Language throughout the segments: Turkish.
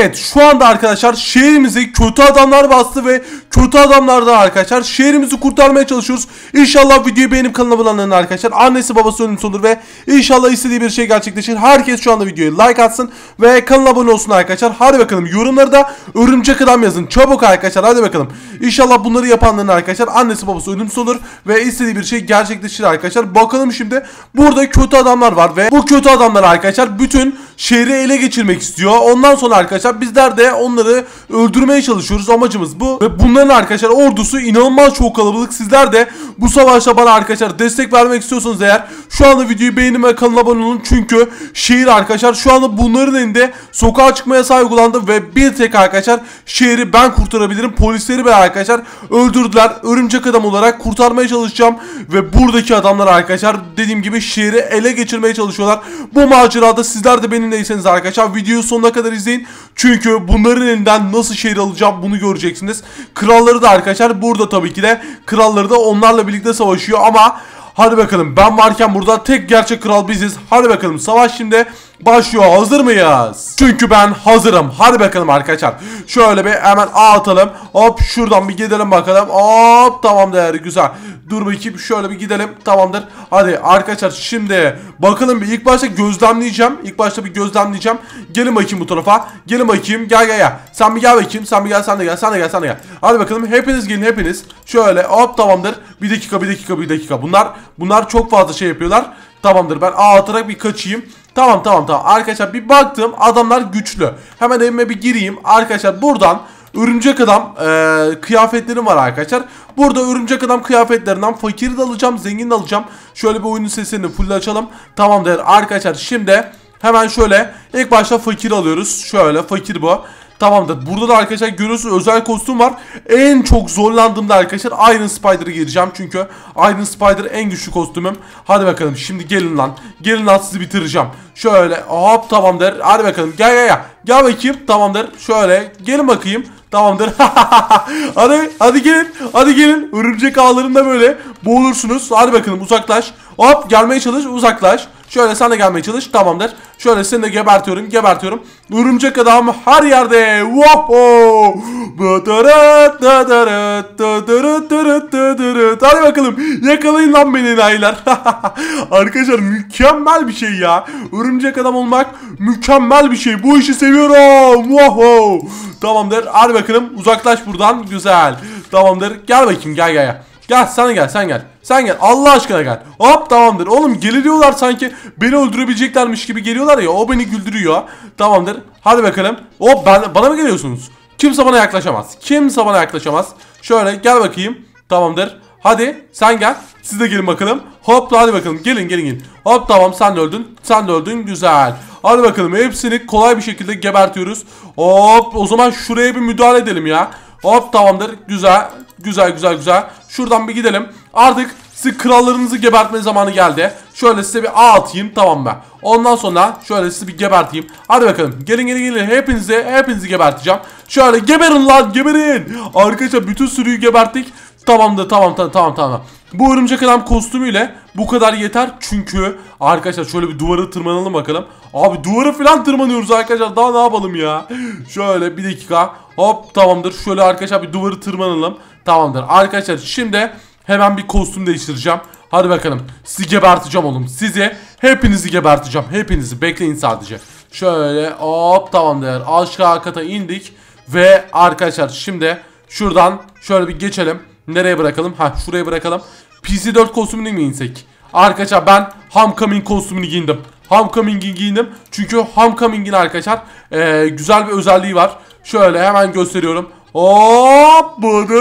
Evet, şu anda arkadaşlar şehrimizi kötü adamlar bastı ve kötü adamlardan arkadaşlar şehrimizi kurtarmaya çalışıyoruz. İnşallah videoyu beğenip kanala abone olun arkadaşlar. Annesi babası ölümsüz olur ve inşallah istediği bir şey gerçekleşir. Herkes şu anda videoya like atsın ve kanala abone olsun arkadaşlar. Hadi bakalım, yorumları da örümcek adam yazın çabuk arkadaşlar, hadi bakalım. İnşallah bunları yapanların arkadaşlar annesi babası ölümsüz olur ve istediği bir şey gerçekleşir arkadaşlar. Bakalım, şimdi burada kötü adamlar var ve bu kötü adamlar arkadaşlar bütün şehri ele geçirmek istiyor. Ondan sonra arkadaşlar bizler de onları öldürmeye çalışıyoruz. Amacımız bu. Ve bunların arkadaşlar ordusu inanılmaz çok kalabalık. Sizler de bu savaşta bana arkadaşlar destek vermek istiyorsanız eğer şu anda videoyu beğenin ve kanala abone olun. Çünkü şehir arkadaşlar şu anda bunların elinde, sokağa çıkma yasağı uygulandı ve bir tek arkadaşlar şehri ben kurtarabilirim. Polisleri ben arkadaşlar öldürdüler. Örümcek adam olarak kurtarmaya çalışacağım ve buradaki adamlar arkadaşlar dediğim gibi şehri ele geçirmeye çalışıyorlar. Bu macerada sizler de benimleyseniz arkadaşlar videoyu sonuna kadar izleyin. Çünkü bunların elinden nasıl şehir alacağım bunu göreceksiniz. Kralları da arkadaşlar burada, tabii ki de kralları da onlarla birlikte savaşıyor ama hadi bakalım, ben varken burada tek gerçek kral biziz. Hadi bakalım, savaş şimdi başlıyor. Hazır mıyız? Çünkü ben hazırım. Hadi bakalım arkadaşlar. Şöyle bir hemen atalım. Hop, şuradan bir gidelim bakalım. Hop, tamamdır, güzel. Dur bakayım, şöyle bir gidelim. Tamamdır. Hadi arkadaşlar, şimdi bakalım bir ilk başta gözlemleyeceğim. İlk başta bir gözlemleyeceğim. Gelin bakayım bu tarafa. Gelin bakayım. Gel. Sen bir gel bakayım. Sen bir gel. Sen de gel. Hadi bakalım. Hepiniz gelin, hepiniz. Şöyle hop, tamamdır. Bir dakika. Bunlar çok fazla şey yapıyorlar. Tamamdır, ben atarak bir kaçayım. Tamam. Arkadaşlar bir baktım, adamlar güçlü. Hemen evime bir gireyim. Arkadaşlar buradan örümcek adam kıyafetlerim var arkadaşlar. Burada örümcek adam kıyafetlerinden fakiri de alacağım, zengin de alacağım. Şöyle bir oyunun sesini full açalım. Tamamdır arkadaşlar, şimdi hemen şöyle ilk başta fakir alıyoruz. Şöyle fakir bu. Tamamdır. Burada da arkadaşlar görüyorsunuz özel kostüm var. En çok zorlandığımda arkadaşlar Iron Spider'ı gireceğim. Çünkü Iron Spider en güçlü kostümüm. Hadi bakalım, şimdi gelin lan. Gelin lan, sizi bitireceğim. Şöyle hop, tamamdır. Hadi bakalım, gel. Gel bakayım, tamamdır. Şöyle gelin bakayım. Tamamdır. hadi gelin. Örümcek ağlarında böyle boğulursunuz. Hadi bakalım, uzaklaş. Hop, gelmeye çalış, uzaklaş. Şöyle sen de gelmeye çalış. Tamamdır. Şöyle seni de gebertiyorum. Örümcek adam her yerde. Wow! Hadi bakalım. Yakalayın lan beni enayiler. Arkadaşlar mükemmel bir şey ya. Örümcek adam olmak mükemmel bir şey. Bu işi seviyorum. Wow! Tamamdır. Hadi bakalım. Uzaklaş buradan. Güzel. Tamamdır. Gel bakayım. Gel. Gel, sen gel. Allah aşkına gel. Hop, tamamdır. Oğlum geliyorlar sanki beni öldürebileceklermiş gibi geliyorlar ya. O beni güldürüyor. Tamamdır. Hadi bakalım. Hop, bana mı geliyorsunuz? Kimse bana yaklaşamaz. Şöyle gel bakayım. Tamamdır. Hadi sen gel. Siz de gelin bakalım. Hop, hadi bakalım. Gelin. Hop, tamam, sen de öldün. Güzel. Hadi bakalım, hepsini kolay bir şekilde gebertiyoruz. Hop, o zaman şuraya bir müdahale edelim ya. Hop, tamamdır. Güzel. Şuradan bir gidelim. Artık size krallarınızı gebertme zamanı geldi. Şöyle size bir ağ atayım, tamam mı? Ondan sonra şöyle sizi bir geberteyim. Hadi bakalım, gelin. Hepinizi geberteceğim. Şöyle geberin lan, geberin. Arkadaşlar bütün sürüyü geberttik. Tamamdır, tamam. Bu örümcek adam kostümüyle bu kadar yeter. Çünkü arkadaşlar şöyle bir duvarı tırmanalım bakalım. Abi duvarı falan tırmanıyoruz arkadaşlar. Daha ne yapalım ya? Şöyle bir dakika. Hop, tamamdır. Şöyle arkadaşlar bir duvarı tırmanalım. Tamamdır. Arkadaşlar şimdi hemen bir kostüm değiştireceğim. Hadi bakalım. Sizi geberteceğim oğlum. Hepinizi geberteceğim. Hepinizi. Bekleyin sadece. Şöyle hop, tamamdır. Aşağı kata indik. Ve arkadaşlar şimdi şuradan şöyle bir geçelim. Nereye bırakalım? Şuraya bırakalım. PC4 kostümünü mi insek? Arkadaşlar ben Homecoming kostümünü giyindim. Homecoming'i giyindim. Çünkü Homecoming'in arkadaşlar güzel bir özelliği var. Şöyle hemen gösteriyorum. Hop!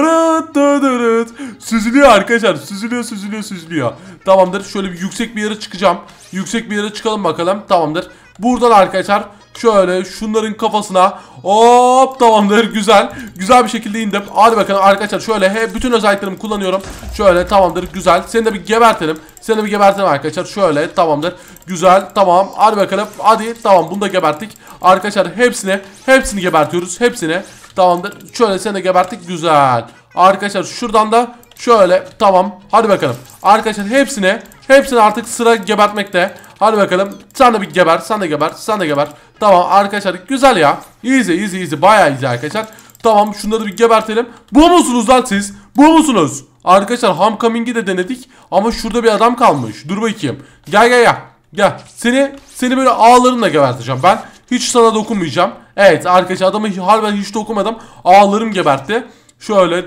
Süzülüyor arkadaşlar. Süzülüyor. Tamamdır. Şöyle bir yüksek bir yere çıkacağım. Yüksek bir yere çıkalım bakalım. Tamamdır. Buradan arkadaşlar şöyle şunların kafasına hop, tamamdır, güzel bir şekilde indim. Hadi bakalım arkadaşlar, şöyle bütün özelliklerimi kullanıyorum. Şöyle tamamdır, güzel. Seni de bir gebertelim arkadaşlar. Şöyle tamamdır, güzel, tamam. Hadi bakalım, hadi, tamam, bunu da geberttik. Arkadaşlar hepsini gebertiyoruz, hepsini. Tamamdır, şöyle seni de geberttik, güzel. Arkadaşlar şuradan da şöyle, tamam. Hadi bakalım arkadaşlar, hepsini artık sıra gebertmekte. Hadi bakalım, sen de bir geber, sen de geber. Tamam arkadaşlar, güzel ya. Easy bayağı easy arkadaşlar. Tamam, şunları bir gebertelim. Bu musunuz lan siz? Bu musunuz? Arkadaşlar Homecoming'i de denedik ama şurada bir adam kalmış. Dur bakayım. Gel. Seni böyle ağlarımla geberteceğim ben. Hiç sana dokunmayacağım. Evet arkadaşlar, adamı harbiden hiç dokunmadım. Ağlarım gebertti. Şöyle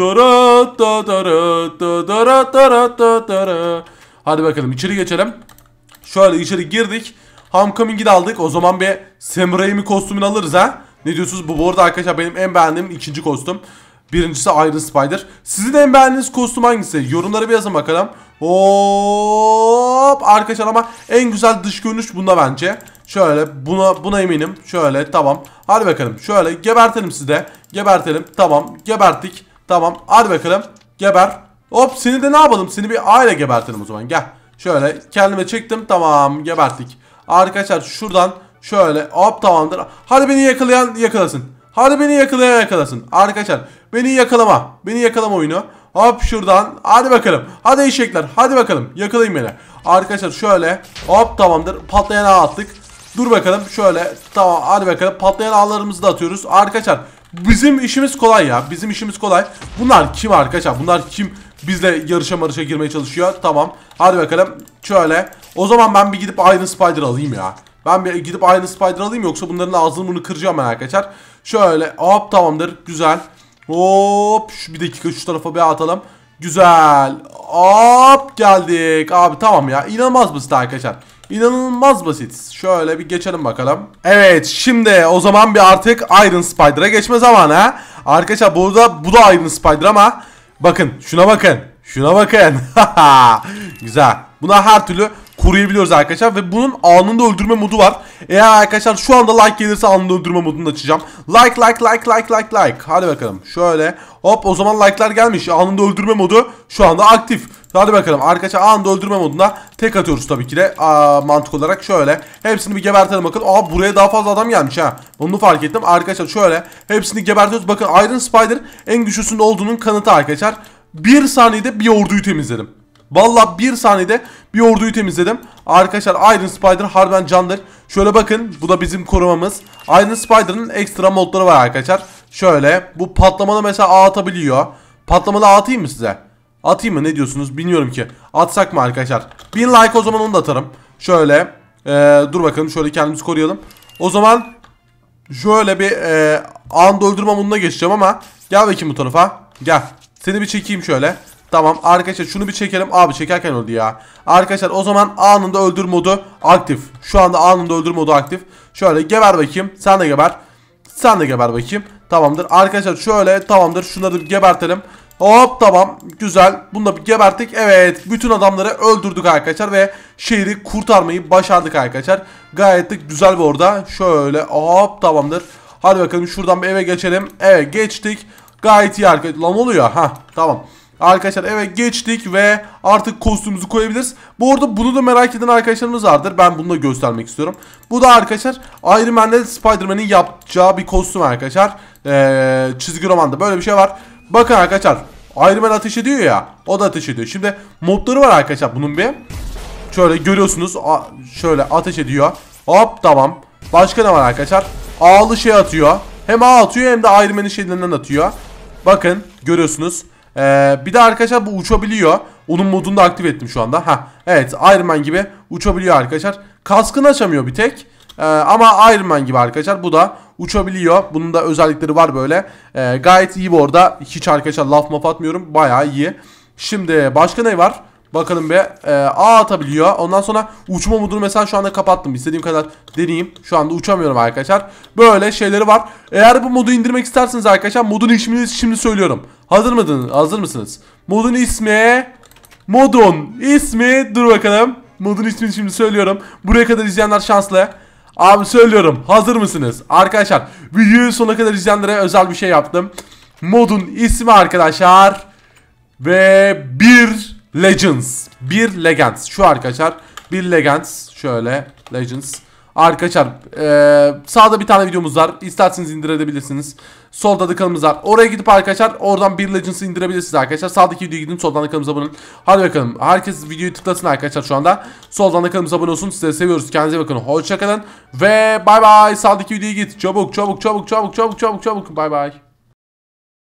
hadi bakalım içeri geçelim. Şöyle içeri girdik. Homecoming'i de aldık. O zaman bir Sam Raimi kostümünü alırız ha. Ne diyorsunuz? Bu arada arkadaşlar benim en beğendiğim ikinci kostüm. Birincisi Iron Spider. Sizin en beğendiğiniz kostüm hangisi? Yorumlara bir yazın bakalım. Hop arkadaşlar, ama en güzel dış görünüş bunda bence. Şöyle buna eminim. Şöyle tamam. Hadi bakalım. Şöyle gebertelim sizi de. Gebertelim. Tamam. Geberttik. Tamam. Hadi bakalım. Geber. Hop, seni de ne yapalım? Seni bir A ile gebertelim o zaman. Gel. Şöyle kendime çektim. Tamam. Geberttik. Arkadaşlar şuradan şöyle hop, tamamdır. Hadi beni yakalayan yakalasın. Hadi beni yakalayan yakalasın. Arkadaşlar beni yakalama oyunu. Hop şuradan. Hadi bakalım. Hadi eşekler. Hadi bakalım. Yakalayın beni. Arkadaşlar şöyle hop, tamamdır. Patlayan ağ attık. Dur bakalım şöyle. Tamam hadi bakalım. Patlayan ağlarımızı da atıyoruz. Arkadaşlar bizim işimiz kolay ya. Bizim işimiz kolay. Bunlar kim arkadaşlar? Bunlar kim? Bizle yarışa girmeye çalışıyor. Tamam. Hadi bakalım. Şöyle. O zaman ben bir gidip Iron Spider alayım ya. Ben bir gidip Iron Spider alayım, yoksa bunların ağzını bunu kıracağım ben arkadaşlar. Şöyle hop, tamamdır. Güzel. Hop. Bir dakika şu tarafa bir atalım. Güzel. Hop geldik. Abi tamam ya. İnanılmaz basit arkadaşlar. İnanılmaz basit. Şöyle bir geçelim bakalım. Evet, şimdi o zaman bir artık Iron Spider'a geçme zamanı ha. Arkadaşlar bu da Iron Spider ama bakın şuna bakın. Şuna bakın. Güzel. Buna her türlü koruyabiliyoruz arkadaşlar ve bunun anında öldürme modu var. Eğer arkadaşlar şu anda like gelirse anında öldürme modunu açacağım. Like. Hadi bakalım. Şöyle hop, o zaman like'lar gelmiş. Anında öldürme modu şu anda aktif. Hadi bakalım arkadaşlar, anında öldürme moduna tek atıyoruz tabii ki de mantık olarak. Şöyle hepsini bir gebertelim bakalım. Buraya daha fazla adam gelmiş ha. Onu fark ettim. Arkadaşlar şöyle hepsini gebertiyoruz. Bakın Iron Spider en güçlüsünde olduğunun kanıtı arkadaşlar. 1 saniyede bir orduyu temizledim. Vallahi 1 saniyede bir orduyu temizledim. Arkadaşlar Iron Spider harbiden candır. Şöyle bakın, bu da bizim korumamız. Iron Spider'ın ekstra modları var arkadaşlar. Şöyle bu patlamalı mesela ağ atabiliyor. Patlamalı ağ atayım mı size? Atayım mı, ne diyorsunuz bilmiyorum ki. Atsak mı arkadaşlar? 1000 like, o zaman onu da atarım. Şöyle dur bakalım, şöyle kendimizi koruyalım. O zaman şöyle bir anında öldürme moduna geçeceğim ama gel bakayım bu tarafa. Gel. Seni bir çekeyim şöyle. Tamam arkadaşlar, şunu bir çekelim. Abi çekerken öldü ya. Arkadaşlar o zaman anında öldür modu aktif. Şu anda anında öldür modu aktif. Şöyle geber bakayım. Sen de geber. Sen de geber bakayım. Tamamdır. Arkadaşlar şöyle tamamdır. Şunları bir gebertelim. Hop tamam. Güzel. Bunu da bir geberttik. Evet. Bütün adamları öldürdük arkadaşlar ve şehri kurtarmayı başardık arkadaşlar. Gayet de güzel bir orada. Şöyle hop tamamdır. Hadi bakalım şuradan bir eve geçelim. Evet geçtik. Gayet iyi arkadaşlar. Lan oluyor. Ha tamam. Arkadaşlar evet geçtik ve artık kostümümüzü koyabiliriz. Bu arada bunu da merak eden arkadaşlarımız vardır. Ben bunu da göstermek istiyorum. Bu da arkadaşlar Iron Man'le Spider-Man'in yapacağı bir kostüm arkadaşlar. Çizgi romanda böyle bir şey var. Bakın arkadaşlar, Iron Man ateş ediyor ya. O da ateş ediyor. Şimdi modları var arkadaşlar bunun bir. Şöyle görüyorsunuz. Şöyle ateş ediyor. Hop tamam. Başka ne var arkadaşlar? Ağlı şey atıyor. Hem ağ atıyor hem de Iron Man'in şeylerinden atıyor. Bakın görüyorsunuz. Bir de arkadaşlar bu uçabiliyor. Onun modunu da aktif ettim şu anda. Evet, Iron Man gibi uçabiliyor arkadaşlar. Kaskını açamıyor bir tek. Ama Iron Man gibi arkadaşlar bu da uçabiliyor. Bunun da özellikleri var böyle. Gayet iyi bu arada. Hiç arkadaşlar laf maf atmıyorum. Bayağı iyi. Şimdi başka ne var? Bakalım be. A atabiliyor. Ondan sonra uçma modunu mesela şu anda kapattım. İstediğim kadar deneyeyim. Şu anda uçamıyorum arkadaşlar. Böyle şeyleri var. Eğer bu modu indirmek isterseniz arkadaşlar, modun ismini şimdi söylüyorum. Hazır mısınız? Modun ismi dur bakalım. Modun ismini şimdi söylüyorum. Buraya kadar izleyenler şanslı. Abi söylüyorum. Hazır mısınız? Arkadaşlar videoyu sonuna kadar izleyenlere özel bir şey yaptım. Modun ismi arkadaşlar ve bir Legends şu arkadaşlar. Bir Legends şöyle Legends. Arkadaşlar sağda bir tane videomuz var. İsterseniz indirebilirsiniz. Solda da kanalımız var. Oraya gidip arkadaşlar oradan bir Legends'ı indirebilirsiniz arkadaşlar. Sağdaki videoya gidin, soldan da kanalımıza abone olun. Hadi bakalım. Herkes videoyu tıklasın arkadaşlar şu anda. Soldan da kanalımıza abone olsun. Sizleri seviyoruz. Kendinize bakın. Hoşçakalın. Ve bay bay. Sağdaki videoya git. Çabuk çabuk çabuk çabuk çabuk çabuk çabuk. Bay bay.